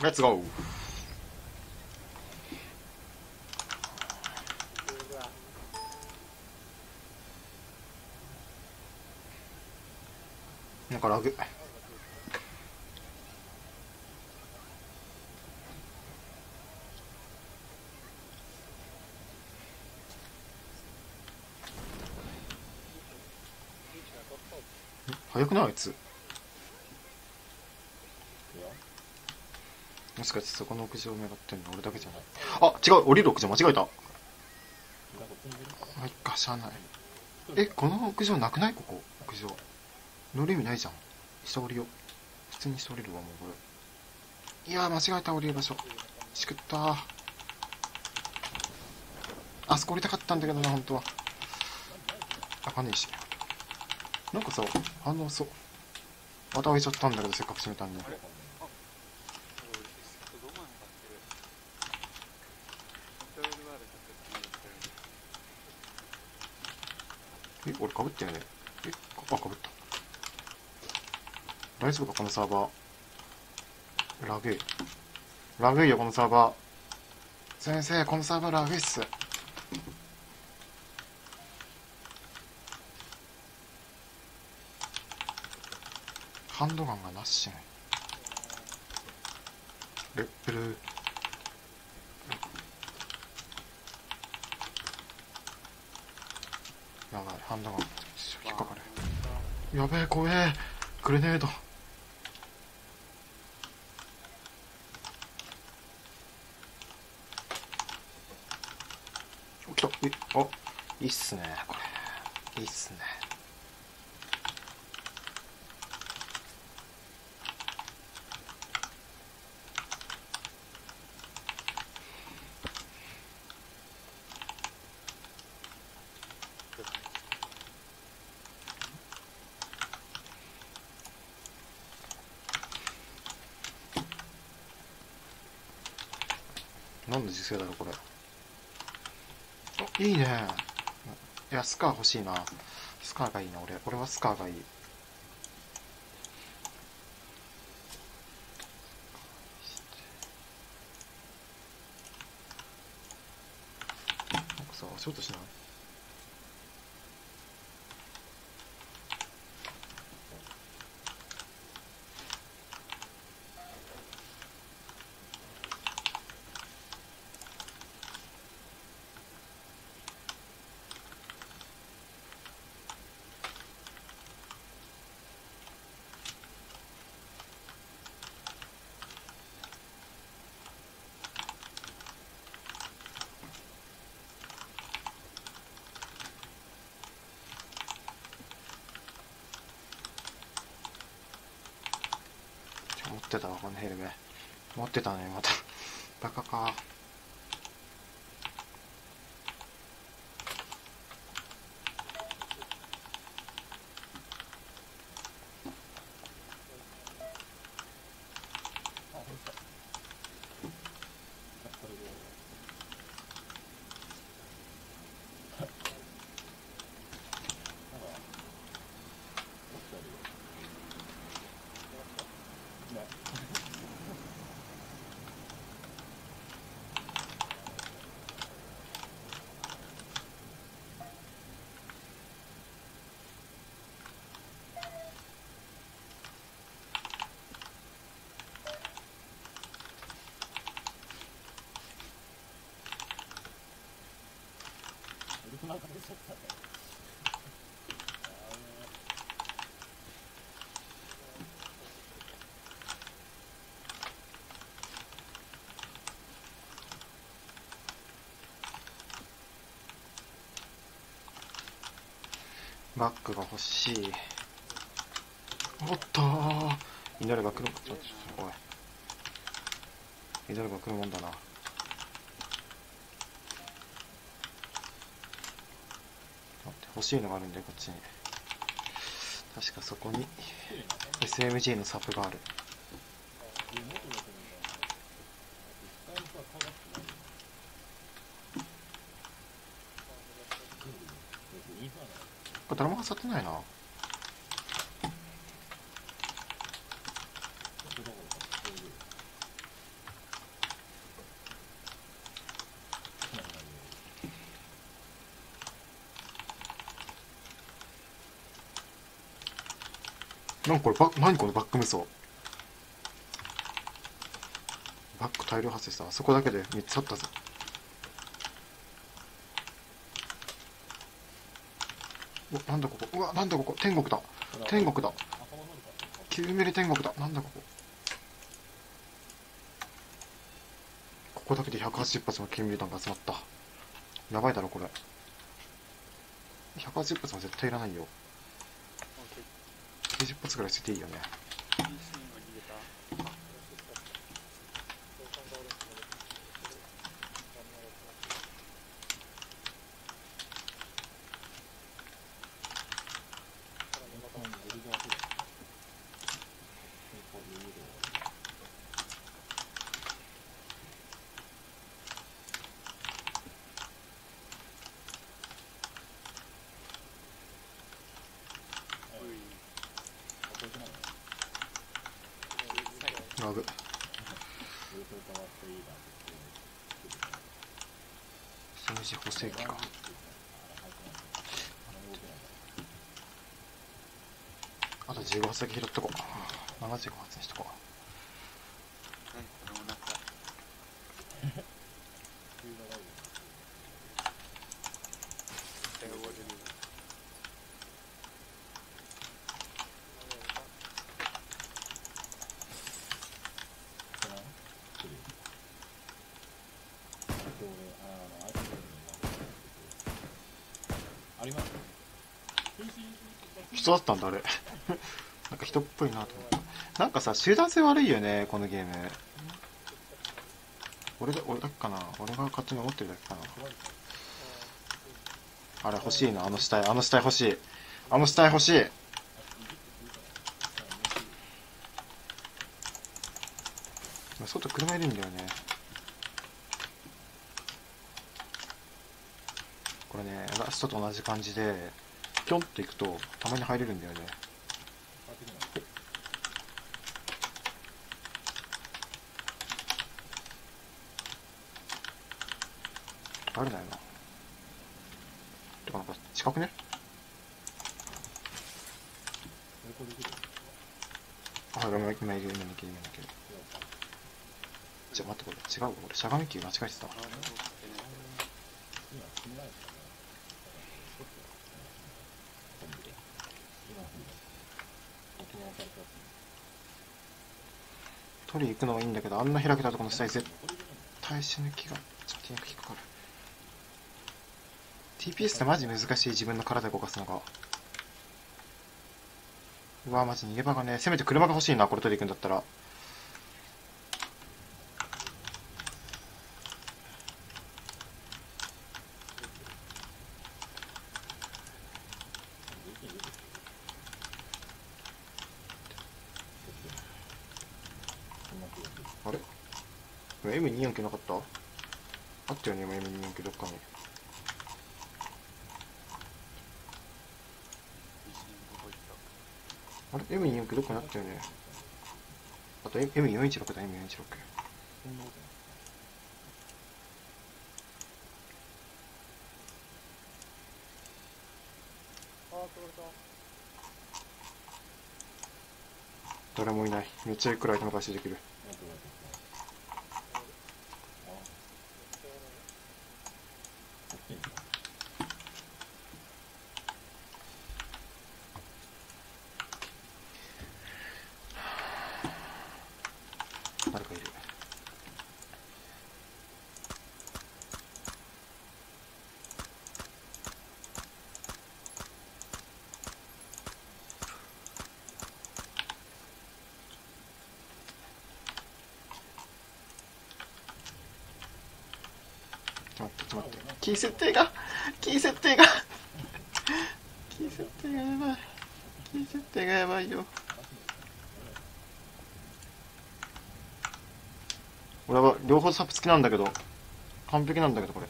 レッツゴー。なんかラグ。早くないあいつ。もしかしてそこの屋上を狙ってんの俺だけじゃない。あ、違う、降りる屋上間違えた。はいか、しゃあない。え、この屋上なくない？ここ屋上乗る意味ないじゃん。下降りよう。普通に下降りるわ。もうこれ、いやー間違えた。降りる場所しくったー。あそこ降りたかったんだけどな、本当は。あかねえし。なんかさ、反応そう。また上げちゃったんだけど、せっかく閉めたんに。え、俺かぶったよね。え、あ、かぶった。大丈夫かこのサーバー。ラグい。ラグいよこのサーバー。先生、このサーバーラグいっす。ハンドガンがなしね。レッベル。やばい、ハンドガン引っかかる。やべえ、怖え。グレネード。来た。え、あ、いいっすねこれ。いいっすね。なんで時勢だろこれ。あ、いいね。いや、スカー欲しいな。スカーがいいな。俺はスカーがいい。なんかさ、ショートしない？持ってたわ、このヘルメ。持ってたね、また。バカか。バッグが欲しい。おっとー。祈りが来る。おい。祈りが来るもんだな。待って、欲しいのがあるんだよ、こっちに。確かそこに SMG のサプがある。これ誰も挟ってないな。 なんかこれ何このバック無双。バック大量発生した。あそこだけで3つあったぞ。なんだここ。うわ、なんだここ。天国だ。天国だ。9ミリ天国だ。なんだここ。ここだけで180発の9ミリ弾が集まった。やばいだろこれ。180発も絶対いらないよ。90発ぐらい捨てていいよね。ラグ。数字補正機か。あと15発だけ拾っとこう。75発にしとこう。人だったんだあれなんか人っぽいなと思った。なんかさ、集団性悪いよねこのゲーム。俺だけかな。俺が勝手に思ってるだけかな。あれ欲しいな。あの死体欲しい。あの死体欲しい。外車いるんだよね。これね、ラストと同じ感じでピョンっていくとたまに入れるんだよね。誰だよな。てかなんか近くね。あ、今いける。じゃあ待って、これ違う。俺しゃがみキー間違えてた。取り行くのはいいんだけど、あんな開けたところの死体絶対死ぬ気がちょっと引っかかる。 TPS ってマジ難しい。自分の体動かすのが。うわマジ逃げ場がね。せめて車が欲しいな、これ取り行くんだったら。あれ M24 なかった？あったよね、今 M24 どっかに。あれ M24 どっかにあったよね。あと M416 だ。 M416。誰もいない。めっちゃゆっくりアイテム回収できる。誰かいる。ちょっと待って。キー設定がキー設定がやばい。キー設定がやばいよ。俺は両方サブ付きなんだけど、完璧なんだけどこれ。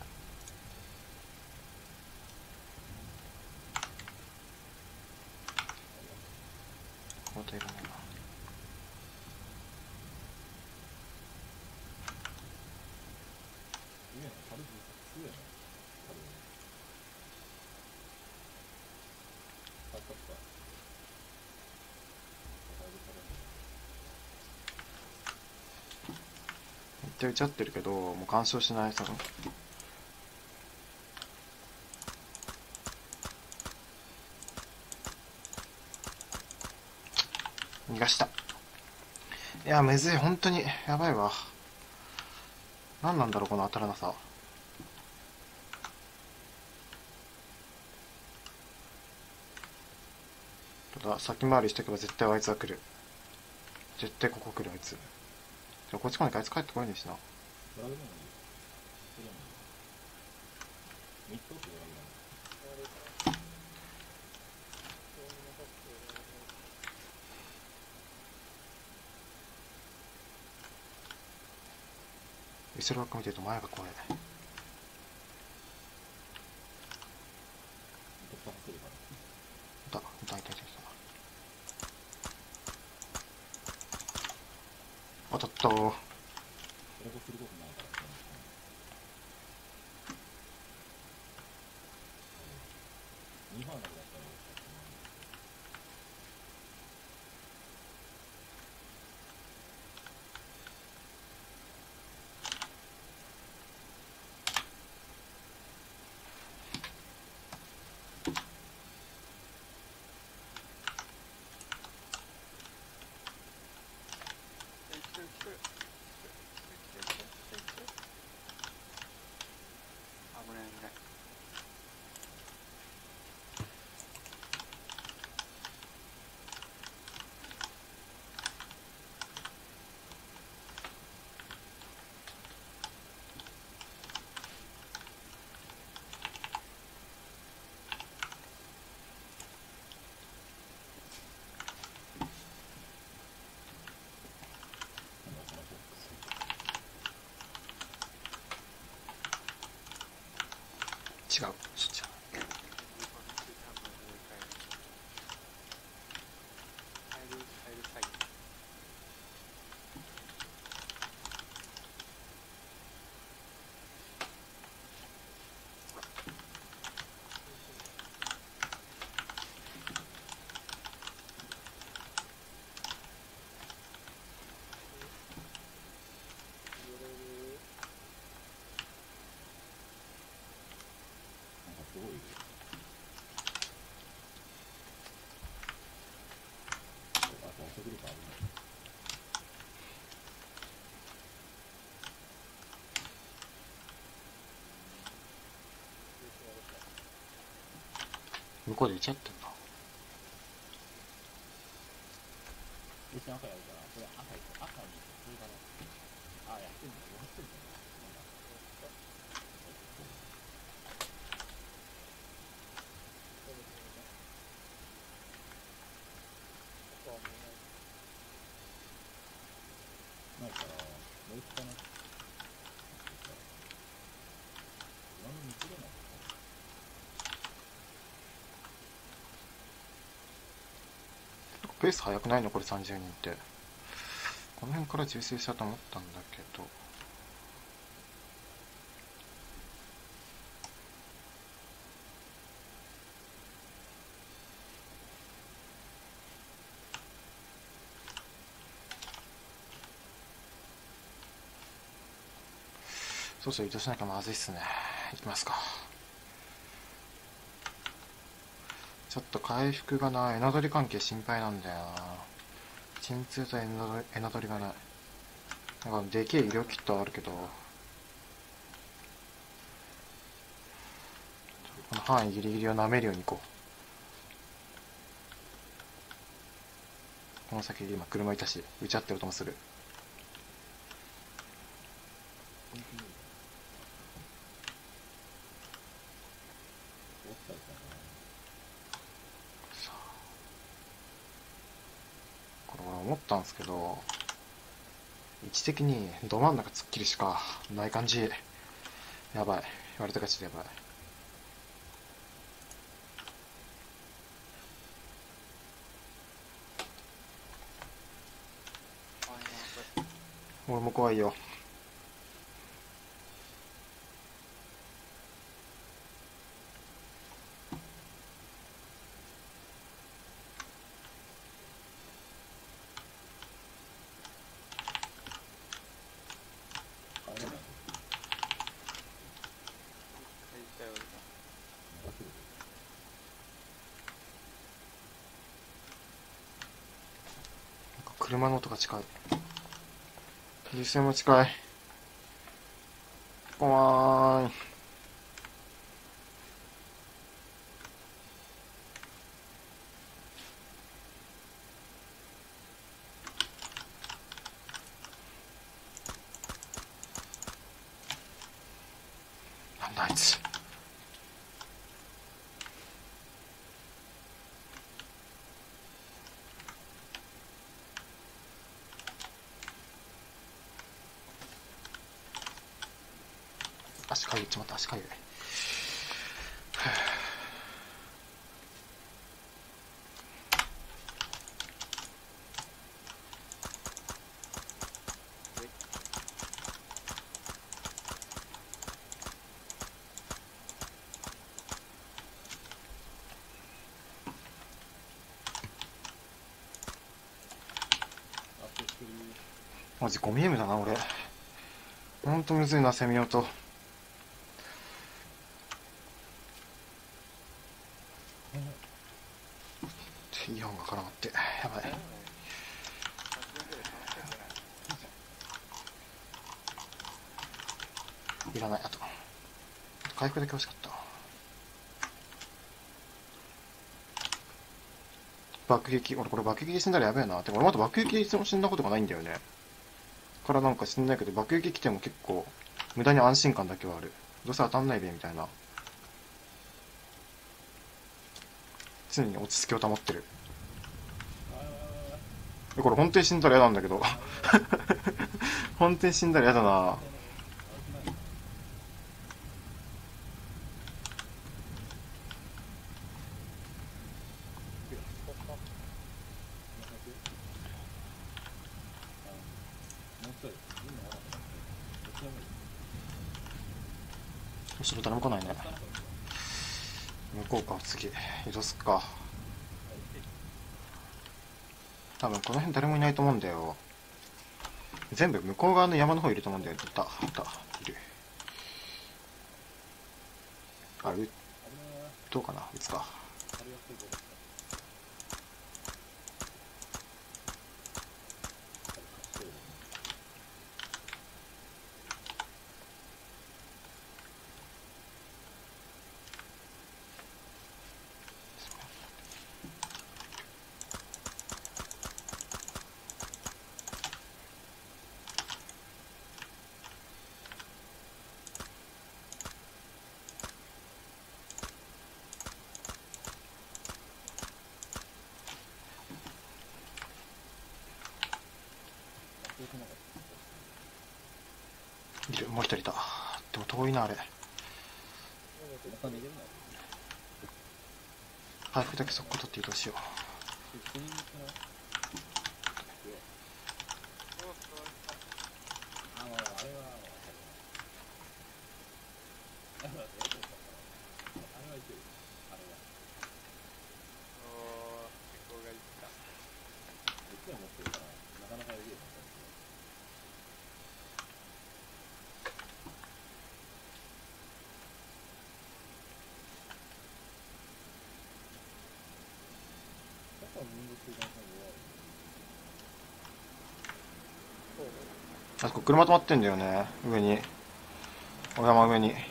またいらないな。 対打ち合ってるけど、もう干渉しない。逃がした。いや、むずい、本当に。やばいわ。何なんだろう、この当たらなさ。ただ、先回りしておけば絶対あいつは来る。絶対ここ来る、あいつ。こっち来ないかあいつ帰ってこないんですしな。後ろばっか見てると前が怖い。いた。当たったー。違う、そっち。向こうで打ち合ってんだ。ペース速くないのこれ30人って。この辺から重生したと思ったんだけど。そうそう、移動しなきゃまずいっすね。行きますか。ちょっと回復がな、エナドリ関係心配なんだよな。鎮痛とエナドリがない。なんかでけえ医療キットはあるけど、この範囲ギリギリを舐めるように行こう。この先で今車いたし、打ち合ってる音もする。これ俺思ったんですけど、位置的にど真ん中突っきりしかない感じ。やばい。言われたかちでやばい。俺も怖いよ。 車の音が近い。実際も近い。怖い。なんだあいつ。足かゆい、ちまった、足かゆい。マジ 5mm だな俺。ほんとむずいな、攻めようと。イヤホンが絡まってやばい。いらない。あと回復だけ欲しかった。爆撃、俺これ爆撃で死んだらやべえな。てか俺まだ爆撃で死んだことがないんだよね。からなんか死んないけど、爆撃来ても結構無駄に安心感だけはある。どうせ当たんないべみたいな。常に落ち着きを保ってる。これ本当に死んだら嫌なんだけど本当に死んだら嫌だな。後ろ誰も来ないね。向こうか。次移動すっか。多分この辺誰もいないと思うんだよ。全部向こう側の山の方いると思うんだよ。いたいる。あ、どうかな、撃つか。いる、もう一人いた。でも遠いなあれ。回復だけ速攻取って移動しよう。あそこ車止まってんだよね、上に。お山上に。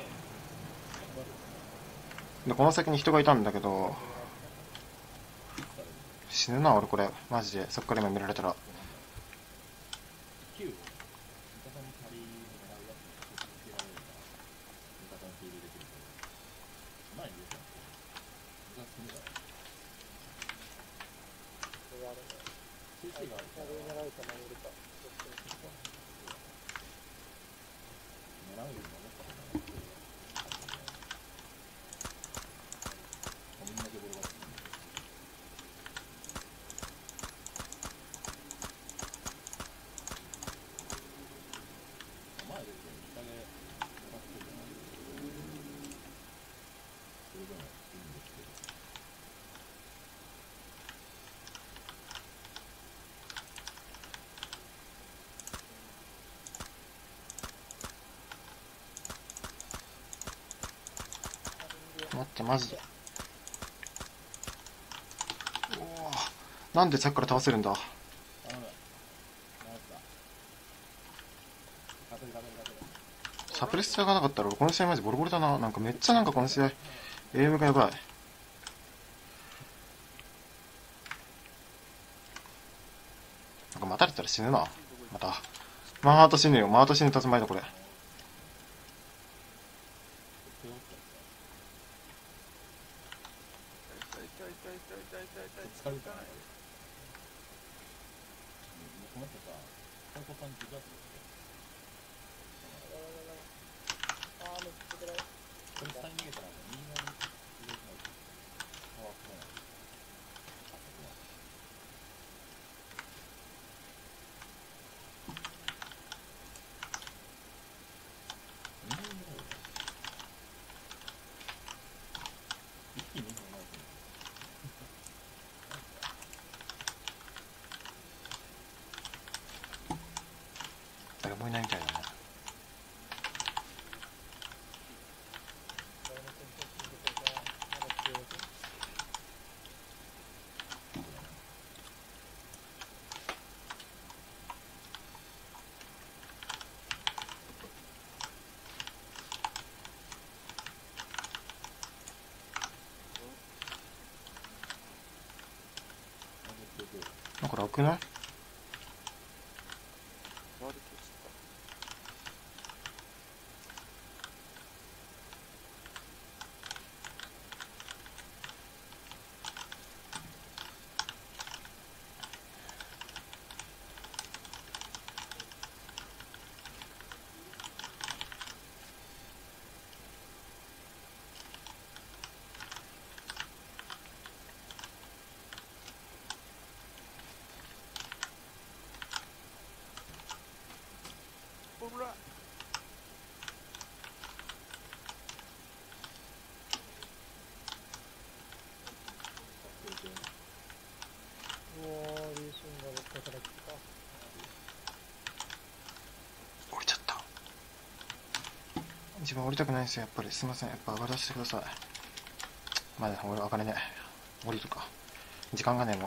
でこの先に人がいたんだけど、死ぬな俺これマジで。そっから今見られたら。 待ってマジで。おお、なんでさっきから倒せるんだ。サプレッサーがなかったらこの試合マジボロボロだな。なんかめっちゃなんかこの試合エイムがやばい。なんか待たれたら死ぬな。またマート死ぬよ。マート死ぬたつまいだこれ。誰もいないみたいだね。なんか楽ない？降りちゃった。自分降りたくないんですよやっぱり。すいません、やっぱ上がらせてください。まだ俺上がれねえ。降りるか時間がねえもん。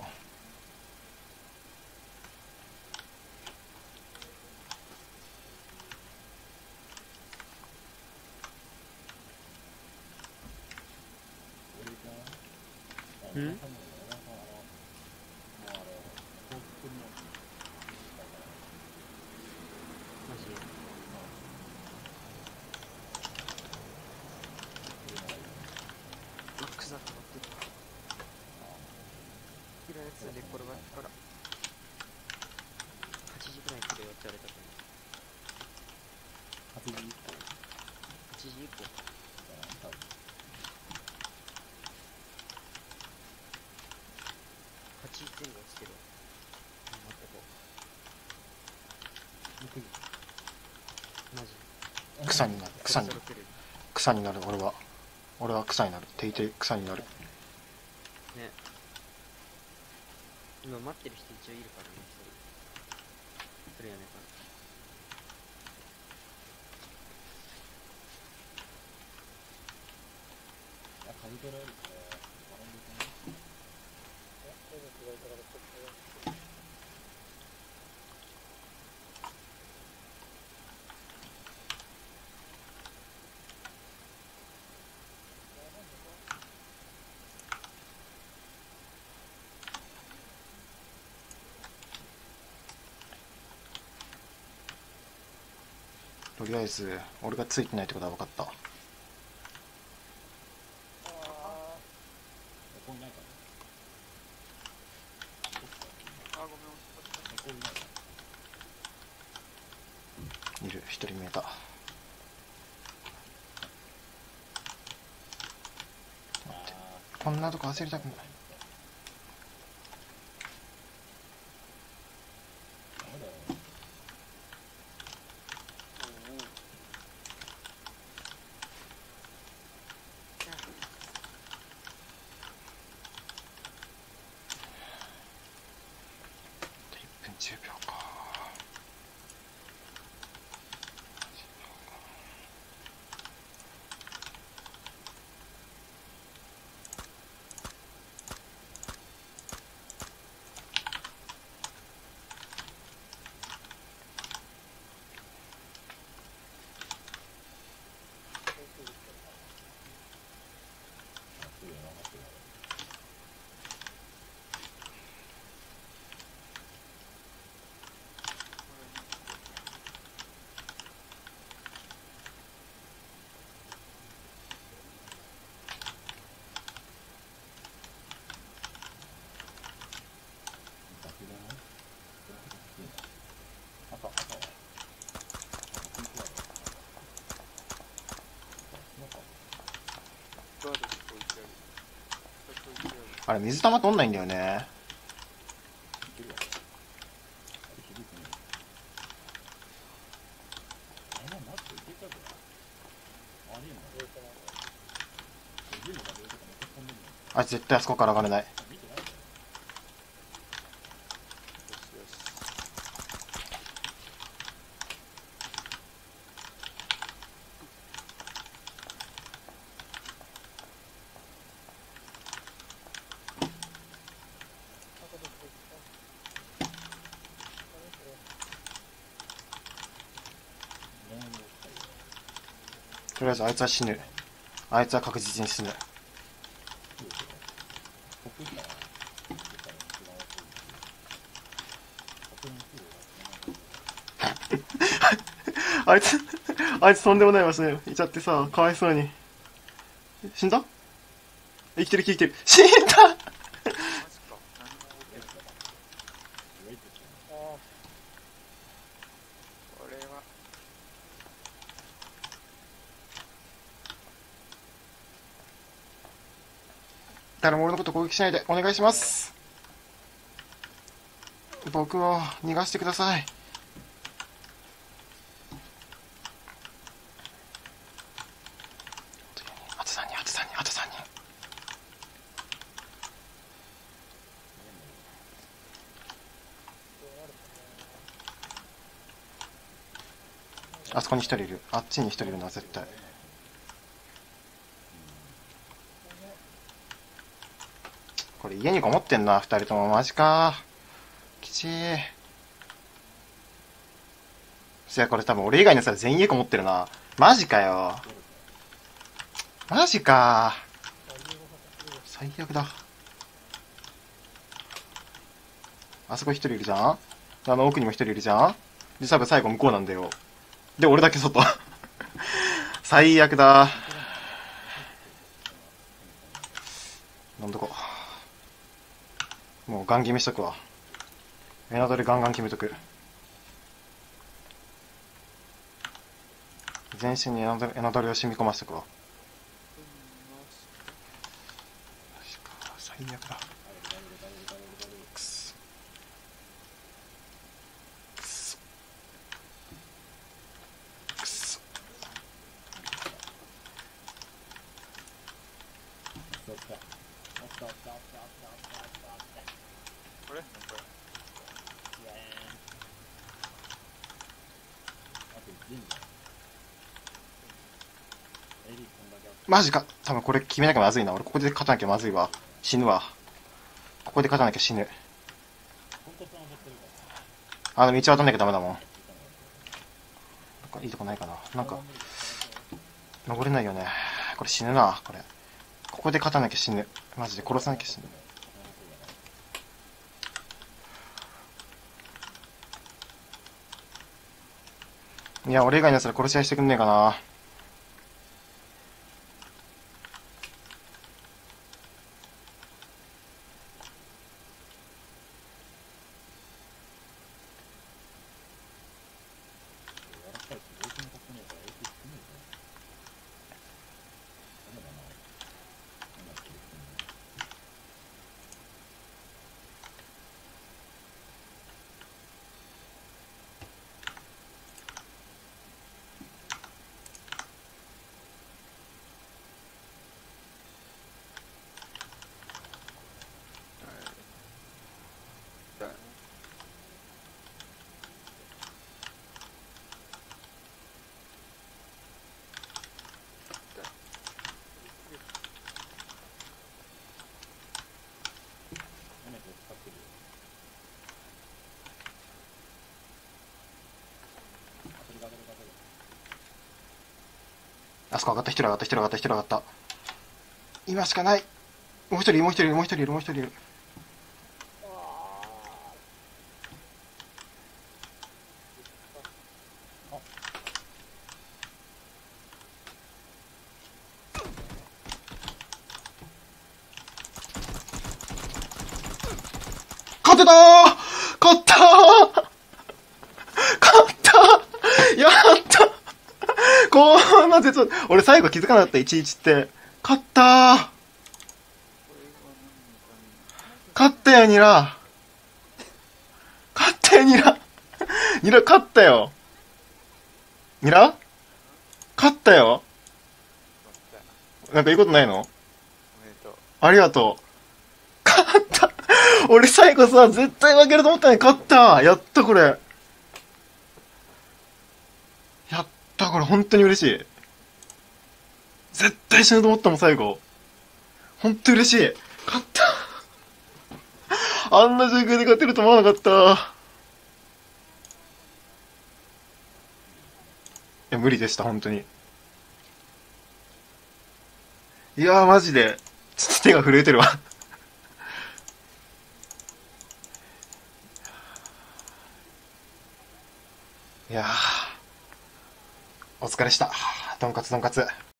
マックスだと思ってる。キラーやつで転がったから8時ぐらいに来るよって言われたと思う。8時以降8時前後つけるわ。待ってこうマジ草になる。草にそろそろ来る草になる。俺は草になる。ていてい草になる。 ね。今待ってる人一応いるからね。それやねからとりあえず俺がついてないってことは分かった。いる、一人見えた。待って、こんなとこ焦りたくない。1分10秒か。 あれ、水玉取んないんだよね。あいつ絶対あそこから上がれない。とりあえずあいつは死ぬ。あいつは確実に死ぬ。あいつとんでもない場所にいちゃってさ、かわいそうに。死んだ？生きてる死んだ誰も俺のこと攻撃しないでお願いします。僕を逃がしてください。あと3人、あと3人、あと3人。あそこに1人いる。あっちに1人いるな、絶対。これ家にこもってんな、2人とも。マジか。きちー。そや、これ多分俺以外のやつら全員家こもってるな。マジかよ。マジか。最悪だ。あそこ1人いるじゃん。あの奥にも1人いるじゃん。で、多分最後向こうなんだよ。で、俺だけ外。最悪だ。飲んどこ。もうガン決めしとくわ。エナドルガンガン決めとく。全身にエナドルを染み込ませとくわ。最悪だ。くそくそくそ。マジか。多分これ決めなきゃまずいな。俺ここで勝たなきゃまずいわ。死ぬわ。ここで勝たなきゃ死ぬ。道渡んなきゃダメだもん。いいとこないかな。なんか登れないよね。これ死ぬな。これここで勝たなきゃ死ぬ。マジで殺さなきゃ死ぬ。いや、俺以外の奴ら殺し合いしてくんねえかな。あそこ上がった。一人上がった。一人上がった。一人上がった。今しかない。もう一人いる。もう一人いる。もう一人いる。もう一人いる。勝てたー。勝ったー。勝ったー。やった。こんな絶望。俺最後気づかなかった。11って。 勝ったー。勝ったよ、ニラ。勝ったよ、ニラ。ニラ勝ったよ。ニラ勝ったよ。なんか言うことないの？ おめでとう。 ありがとう。勝った。俺最後さ、絶対負けると思ったのに勝った。やったこれ。やったこれ、本当に嬉しい。絶対死ぬと思ったもん、最後。本当に嬉しい。勝った。あんな状況で勝てると思わなかった。いや、無理でした、本当に。いやー、マジで、ちょっと手が震えてるわ。いやー、お疲れした。とんかつとんかつ。